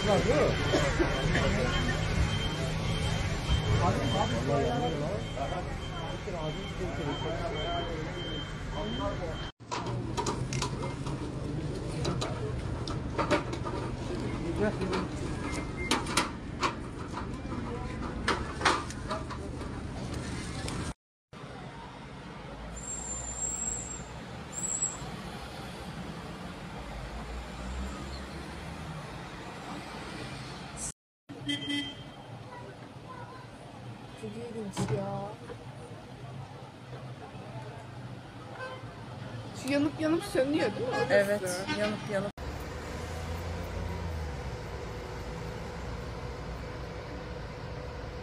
Çok ilginç ya. Şu yanıp yanıp sönüyor değil mi? Evet, yanıp yanıp